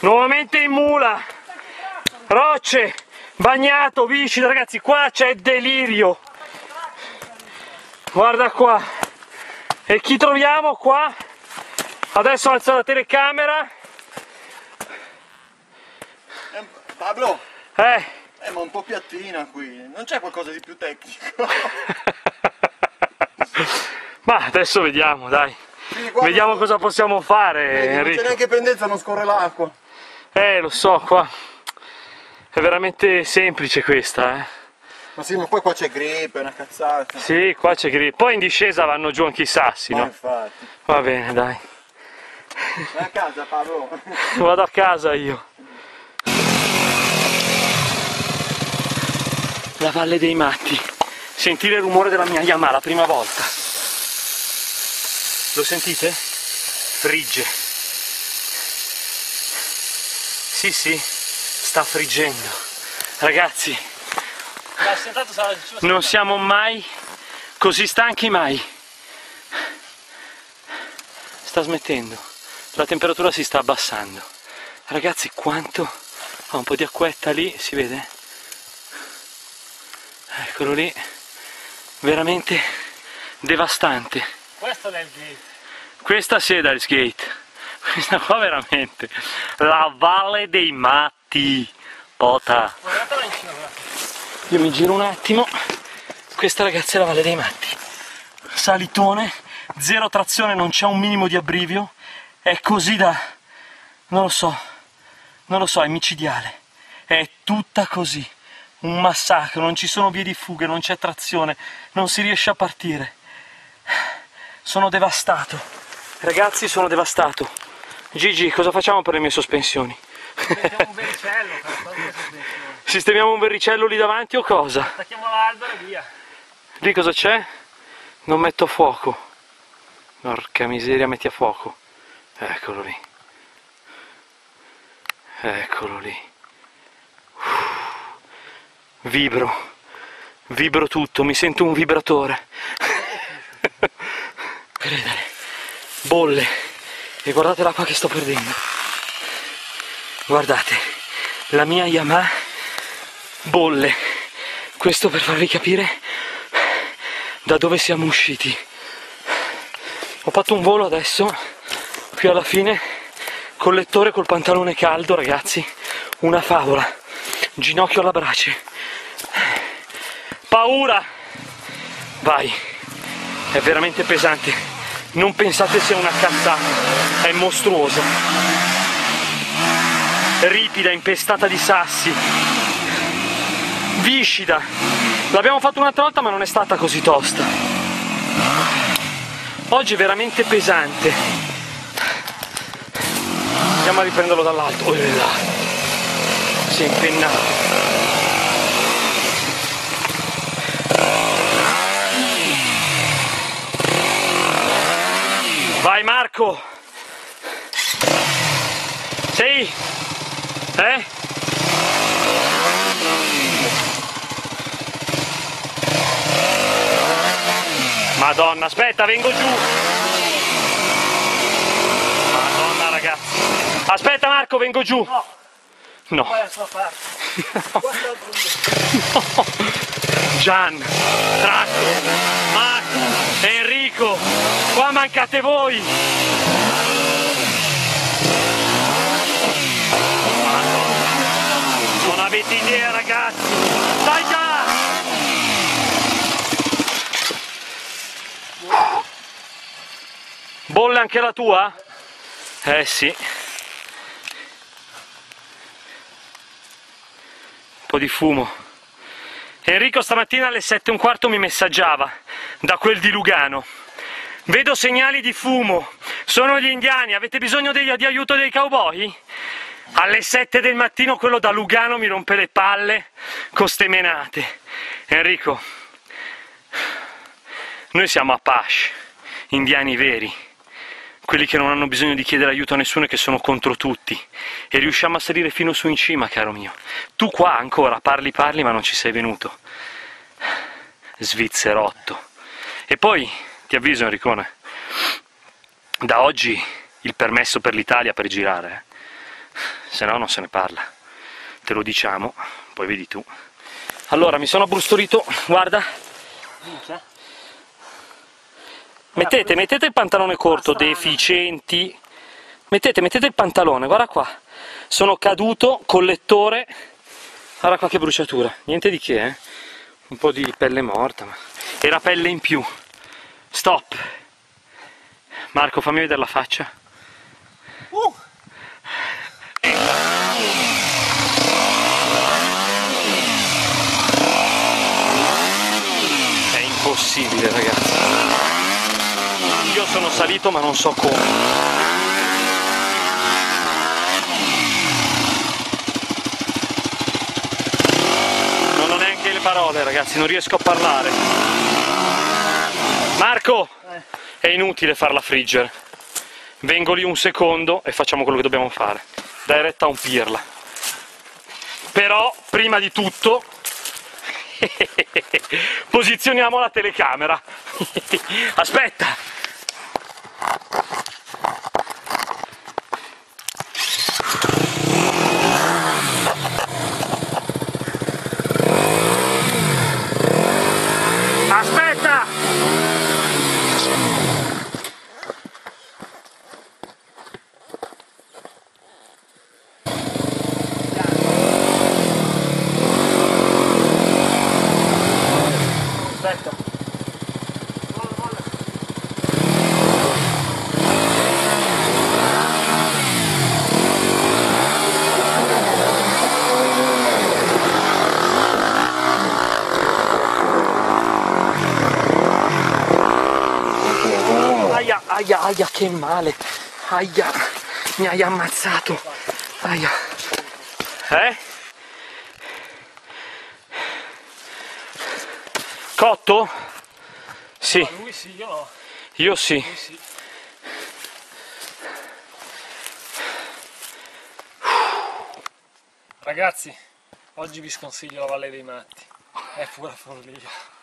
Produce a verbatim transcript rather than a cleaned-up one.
Nuovamente in mula, rocce, bagnato, viscida, ragazzi, qua c'è delirio. Guarda qua. E chi troviamo qua? Adesso alzo la telecamera. Eh, Pablo? Eh. Eh, ma un po' piattina qui, non c'è qualcosa di più tecnico? Ma adesso vediamo, dai. Sì, guarda, vediamo cosa possiamo fare, vedi, Enrico. non c'è neanche pendenza, non scorre l'acqua. Eh, lo so, qua è veramente semplice questa, eh. Ma sì, ma poi qua c'è grip, è una cazzata. Sì, qua c'è grip. Poi in discesa vanno giù anche i sassi, Ma no? infatti. Va bene, dai. Vai a casa, Pablo. Vado a casa io. La Valle dei Matti. Sentire il rumore della mia Yamaha la prima volta. Lo sentite? Frigge. Sì, sì, sta friggendo. Ragazzi, non siamo mai così stanchi mai. Sta smettendo. La temperatura si sta abbassando. Ragazzi, quanto... Ha un po' di acquetta lì, si vede? Eccolo lì. Veramente devastante. Questo è il gate. Questa sì è Dallas Gate. Questa qua veramente. La Valle dei Matti. Pota. Guardatela in cima, guarda. Io mi giro un attimo. Questa ragazzi è la Valle dei Matti. Salitone, zero trazione, non c'è un minimo di abbrivio. È così da... non lo so. Non lo so, è micidiale. È tutta così. Un massacro, non ci sono vie di fuga, non c'è trazione, non si riesce a partire. Sono devastato. Ragazzi, sono devastato. Gigi, cosa facciamo per le mie sospensioni? Mettiamo un vericello per fare le sospensioni. Sistemiamo un verricello lì davanti o cosa? Attacchiamo l'albero e via. Lì cosa c'è? Non metto a fuoco. Porca miseria, metti a fuoco. Eccolo lì. Eccolo lì. Vibro. Vibro tutto, mi sento un vibratore. Credere. Bolle. E guardate l'acqua che sto perdendo. Guardate. La mia Yamaha bolle. Questo per farvi capire da dove siamo usciti. Ho fatto un volo adesso, qui alla fine, col lettore, col pantalone caldo, ragazzi, una favola, ginocchio alla brace, paura, vai, è veramente pesante, non pensate sia una cazzata, è mostruosa, ripida, impestata di sassi, viscida, l'abbiamo fatto un'altra volta ma non è stata così tosta. Oggi è veramente pesante. Andiamo a riprenderlo dall'alto. Oh là. Si è impennato. Vai Marco. Sì. Eh? Madonna, aspetta, vengo giù. Madonna, ragazzi. Aspetta, Marco, vengo giù. No. No. Vai a sua parte. No. Gian, Tracco, Marco, Enrico, qua mancate voi. Madonna. Non avete idea, ragazzi. Dai già. Bolle anche la tua? Eh sì. Un po' di fumo. Enrico stamattina alle sette e un quarto mi messaggiava da quel di Lugano. Vedo segnali di fumo. Sono gli indiani, avete bisogno di, di aiuto dei cowboy? Alle sette del mattino quello da Lugano mi rompe le palle con ste menate. Enrico, noi siamo Apache, indiani veri. Quelli che non hanno bisogno di chiedere aiuto a nessuno e che sono contro tutti. E riusciamo a salire fino su in cima, caro mio. Tu qua ancora parli parli ma non ci sei venuto. Svizzerotto. E poi, ti avviso Enricone, da oggi il permesso per l'Italia per girare. se no non se ne parla. Te lo diciamo, poi vedi tu. Allora, mi sono abbrustolito, guarda. Minchia. Mettete, mettete il pantalone corto, deficienti. Mettete, mettete il pantalone, guarda qua. Sono caduto, collettore. Guarda qua che bruciatura. Niente di che, eh. Un po' di pelle morta, ma era pelle in più. Stop. Marco, fammi vedere la faccia. Uh. È impossibile, ragazzi. Io sono salito ma non so come. Non ho neanche le parole, ragazzi, non riesco a parlare. Marco, è inutile farla friggere. Vengo lì un secondo e facciamo quello che dobbiamo fare. Dai retta a un pirla. Però, prima di tutto, posizioniamo la telecamera. Aspetta. Aspetta! Aspetta. Molla, molla. Aia, aia, aia, che male. Aia, mi hai ammazzato. Aia. Eh? Cotto? Sì. No, lui sì, io no. Io sì. Lui sì. Ragazzi, oggi vi sconsiglio la Valle dei Matti. È pura follia.